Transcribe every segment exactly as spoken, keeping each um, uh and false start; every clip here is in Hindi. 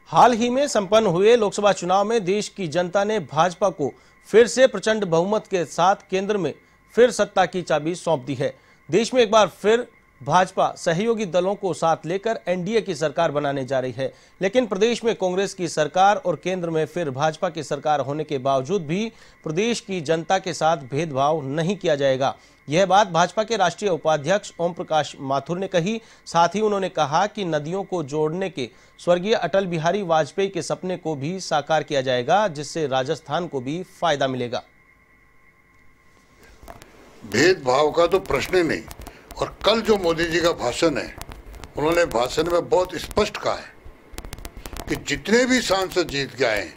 हाल ही में संपन्न हुए लोकसभा चुनाव में देश की जनता ने भाजपा को फिर से प्रचंड बहुमत के साथ केंद्र में फिर सत्ता की चाबी सौंप दी है। देश में एक बार फिर भाजपा सहयोगी दलों को साथ लेकर एनडीए की सरकार बनाने जा रही है, लेकिन प्रदेश में कांग्रेस की सरकार और केंद्र में फिर भाजपा की सरकार होने के बावजूद भी प्रदेश की जनता के साथ भेदभाव नहीं किया जाएगा। यह बात भाजपा के राष्ट्रीय उपाध्यक्ष ओम प्रकाश माथुर ने कही। साथ ही उन्होंने कहा कि नदियों को जोड़ने के स्वर्गीय अटल बिहारी वाजपेयी के सपने को भी साकार किया जाएगा, जिससे राजस्थान को भी फायदा मिलेगा। भेदभाव का तो प्रश्न ही नहीं। और कल जो मोदी जी का भाषण है, उन्होंने भाषण में बहुत स्पष्ट कहा है कि जितने भी सांसद जीत के आए हैं,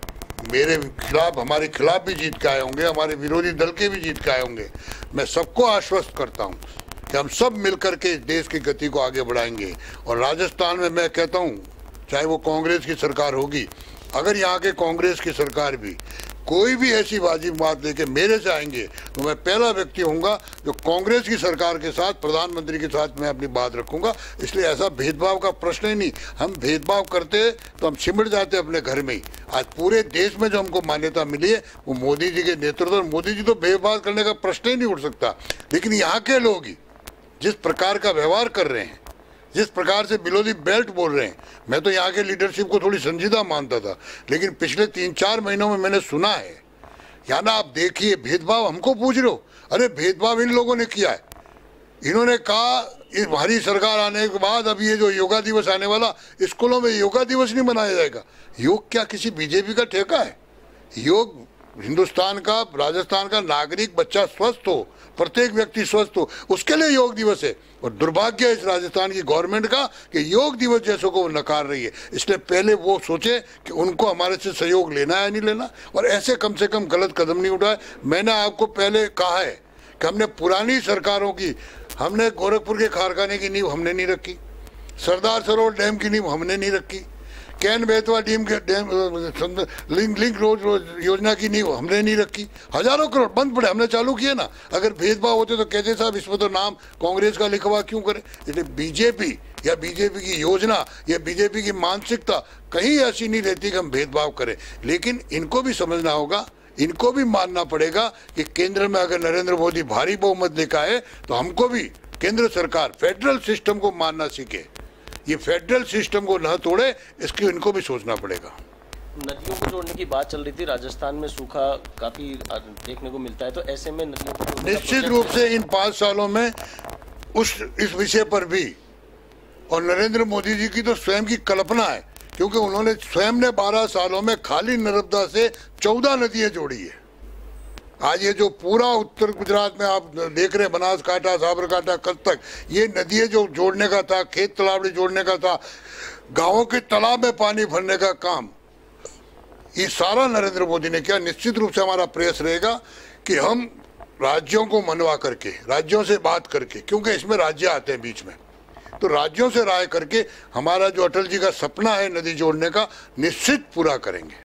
मेरे खिलाफ हमारे खिलाफ भी जीत के आए होंगे, हमारे विरोधी दल के भी जीत के आए होंगे, मैं सबको आश्वस्त करता हूं कि हम सब मिलकर के देश की गति को आगे बढ़ाएंगे। और राजस्थान में मैं कहता हूं, चाहे वो कांग्रेस की सरकार होगी, अगर यहाँ के कांग्रेस की सरकार भी कोई भी ऐसी वाजिब बात लेके मेरे से आएंगे तो मैं पहला व्यक्ति होऊंगा जो कांग्रेस की सरकार के साथ, प्रधानमंत्री के साथ मैं अपनी बात रखूंगा। इसलिए ऐसा भेदभाव का प्रश्न ही नहीं। हम भेदभाव करते तो हम सिमट जाते अपने घर में ही। आज पूरे देश में जो हमको मान्यता मिली है वो मोदी जी के नेतृत्व। मोदी जी तो भेदभाव करने का प्रश्न ही नहीं उठ सकता, लेकिन यहाँ के लोग ही जिस प्रकार का व्यवहार कर रहे हैं, जिस प्रकार से बिलो दी बेल्ट बोल रहे हैं, मैं तो यहाँ के लीडरशिप को थोड़ी संजीदा मानता था, लेकिन पिछले तीन चार महीनों में मैंने सुना है। या ना आप देखिए, भेदभाव हमको पूछ रहे हो, अरे भेदभाव इन लोगों ने किया है। इन्होंने कहा इस हमारी सरकार आने के बाद अब ये जो योगा दिवस आने वाला, स्कूलों में योगा दिवस नहीं मनाया जाएगा। योग क्या किसी बीजेपी का ठेका है? योग हिंदुस्तान का, राजस्थान का नागरिक बच्चा स्वस्थ हो, प्रत्येक व्यक्ति स्वस्थ हो, उसके लिए योग दिवस है। और दुर्भाग्य है इस राजस्थान की गवर्नमेंट का कि योग दिवस जैसों को वो नकार रही है। इसलिए पहले वो सोचे कि उनको हमारे से सहयोग लेना है नहीं लेना, और ऐसे कम से कम गलत कदम नहीं उठाए। मैंने आपको पहले कहा है कि हमने पुरानी सरकारों की, हमने गोरखपुर के कारखाने की नींव हमने नहीं रखी, सरदार सरोवर डैम की नींव हमने नहीं रखी, कैन बेतवा डैम के डैम लिंक लिंक रोड योजना की नींव हमने नहीं रखी। हजारों करोड़ बंद पड़े, हमने चालू किए ना। अगर भेदभाव होते तो कहते साहब इसमें तो नाम कांग्रेस का लिखवा क्यों करें। इसलिए बीजेपी या बीजेपी की योजना या बीजेपी की मानसिकता कहीं ऐसी नहीं रहती कि हम भेदभाव करें। लेकिन इनको भी समझना होगा, इनको भी मानना पड़ेगा कि केंद्र में अगर नरेंद्र मोदी भारी बहुमत लेकर आए तो हमको भी केंद्र सरकार फेडरल सिस्टम को मानना सीखे। ये फेडरल सिस्टम को न तोड़े, इसकी इनको भी सोचना पड़ेगा। नदियों को जोड़ने की बात चल रही थी, राजस्थान में सूखा काफी देखने को मिलता है, तो ऐसे में नदियों को निश्चित रूप से इन पाँच सालों में उस इस विषय पर भी, और नरेंद्र मोदी जी की तो स्वयं की कल्पना है, क्योंकि उन्होंने स्वयं ने बारह सालों में खाली नर्मदा से चौदह नदियां जोड़ी है। आज ये जो पूरा उत्तर गुजरात में आप देख रहे हैं, बनासकांठा, साबरकांठा, कच्छ तक, ये नदियां जो जोड़ने का था, खेत तालाबड़ी जोड़ने का था, गांवों के तालाब में पानी भरने का काम, ये सारा नरेंद्र मोदी ने किया। निश्चित रूप से हमारा प्रयास रहेगा कि हम राज्यों को मनवा करके, राज्यों से बात करके, क्योंकि इसमें राज्य आते हैं बीच में, तो राज्यों से राय करके हमारा जो अटल जी का सपना है नदी जोड़ने का, निश्चित पूरा करेंगे।